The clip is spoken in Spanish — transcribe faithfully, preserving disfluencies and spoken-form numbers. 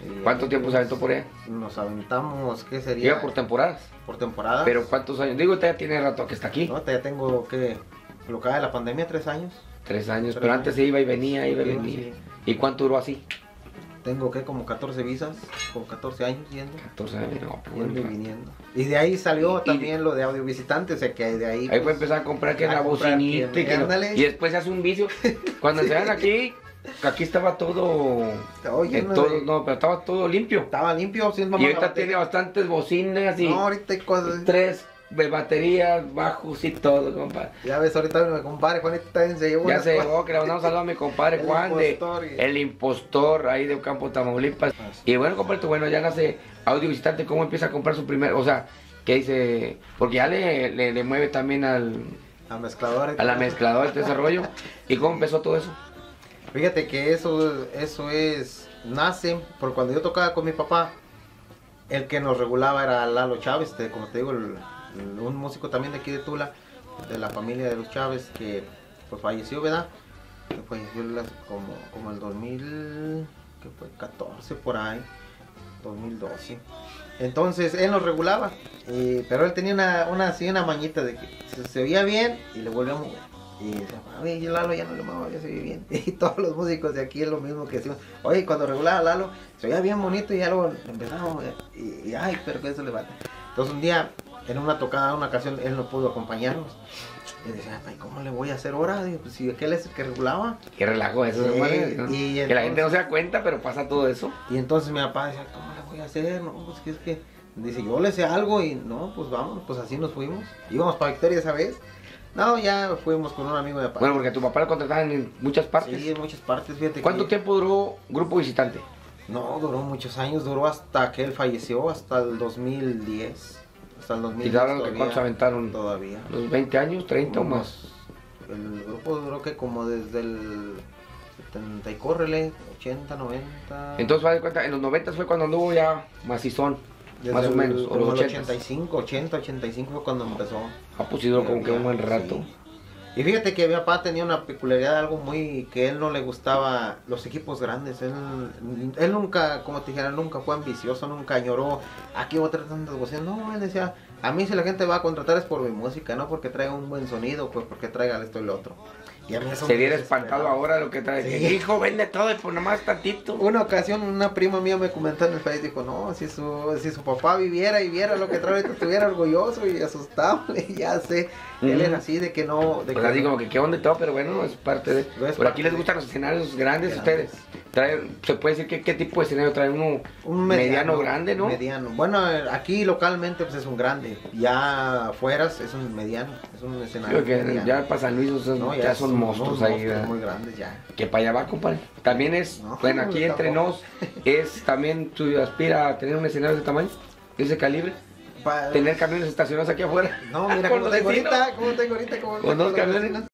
¿Cuánto tiempo se aventó por allá? Nos aventamos, ¿qué sería? Iba por temporadas. Por temporadas. Pero ¿cuántos años? Digo, usted ya tiene rato que está aquí. No, ya tengo, ¿qué? Lo que de la pandemia, tres años. Tres años, Tres pero años. antes se iba y venía, iba y Iba, venía. sí. ¿Y cuánto duró así? Tengo, ¿qué? Como catorce visas, como catorce años yendo. catorce años, no, pues, Yendo y bueno. viniendo. Y de ahí salió Y- y- también lo de audio visitante, o sea que de ahí... Ahí pues, fue empezar a comprar que a la comprar bocinita que- y, que no- ándale. y después se hace un vicio. Cuando se van aquí, aquí estaba todo, Oye, eh, no, todo- de- no, pero estaba todo limpio. Estaba limpio, sin Y ahorita tiene bastantes bocinas y No, ahorita hay cosas... tres de baterías, bajos y todo, compadre. Ya ves, ahorita mi compadre Juanito también se llevó Ya unas se cosas. llevó, que le mandamos saludos a mi compadre El Juan, de impostor y- El Impostor, ahí de Ocampo, Tamaulipas. Ah, sí. Y bueno, compadre, bueno, ya nace audio visitante, ¿cómo empieza a comprar su primer, o sea, qué dice? Porque ya le, le, le mueve también al, A mezcladora. y a la todo. mezcladora, este desarrollo. ¿Y cómo empezó todo eso? Fíjate que eso, eso es, nace, por cuando yo tocaba con mi papá, el que nos regulaba era Lalo Chávez, este, como te digo, el- el- un músico también de aquí de Tula, de la familia de los Chávez, que pues falleció, ¿verdad? Que falleció en las- como, como el dos mil, que fue catorce por ahí, dos mil doce. Entonces él nos regulaba, eh, pero él tenía una, una, así, una mañita de que se, se oía bien y le volvía a mover. Y decía, oye, yo Lalo ya no le muevo, ya se oye bien. Y todos los músicos de aquí es lo mismo que decimos. Oye, cuando regulaba Lalo, se oía bien bonito y ya luego empezamos a mover. Y, y ay, pero que eso le vale. Entonces un día, en una tocada, una ocasión, él no pudo acompañarnos. Y decía, ay, ¿cómo le voy a hacer ahora? Digo, pues si aquel es el que regulaba. Qué relajo eso, Sí, hermano, ¿no? y Que la gente no entonces- se da cuenta, pero pasa todo eso. Y entonces mi papá decía, ¿cómo le voy a hacer? No, pues que es que, dice, yo le sé algo y no, pues vamos, pues así nos fuimos. Íbamos para Victoria esa vez. No, ya fuimos con un amigo de papá. Bueno, porque a tu papá lo contrataban en muchas partes. Sí, en muchas partes, fíjate. ¿Cuánto que- tiempo duró Grupo Visitante? No, duró muchos años, duró hasta que él falleció, hasta el dos mil diez. Hasta el dos mil ¿Y diez. sabes que todavía- cuántos aventaron? Todavía. ¿Los veinte años, treinta o más? El grupo duró que como desde el setenta y córrele, ochenta, noventa. Entonces, haz de cuenta, en los noventa fue cuando anduvo ya macizón, desde más o el- menos, o como los el ochenta. ochenta y cinco, ochenta, ochenta y cinco fue cuando empezó. Ah, pues sí duró como que un buen rato. Sí. Y fíjate que mi papá tenía una peculiaridad, algo muy, que él no le gustaba los equipos grandes. Él, él nunca, como te dijera, nunca fue ambicioso, nunca añoró, aquí voy a tratar tantas bocinas. No, él decía, a mí si la gente va a contratar es por mi música, no porque traiga un buen sonido, pues porque traiga esto y lo otro. Y a mí eso Se me viera desesperaba. espantado ahora lo que trae. Sí. Que, hijo, vende todo y pues nomás tantito. Una ocasión una prima mía me comentó en el Facebook, dijo, no, si su, si su papá viviera y viera lo que trae ahorita, estuviera orgulloso y asustado. Y ya sé, él Ujú. era así de que no... De Pues que así como que qué onda y todo, pero bueno, es parte de... No es Por parte aquí les de- gustan los escenarios grandes a Grandes. ustedes. Traen, se puede decir que qué tipo de escenario trae uno Un mediano, grande, ¿no? Mediano. Bueno, eh, aquí localmente pues es un grande. Ya afuera es un mediano. Es un escenario. Creo que mediano. ya para San Luis son- No, ya, son son monstruos unos ahí. monstruos ¿verdad? muy grandes ya. Que para allá va, compadre. También es, No, bueno, aquí entre tampoco. nos, es también, tú aspira a tener un escenario de ese tamaño, de ese calibre, Pa- tener camiones estacionados aquí afuera. No, mira Con cómo los tengo vecinos. ahorita, cómo tengo ahorita, cómo Con dos los camiones. vecinos.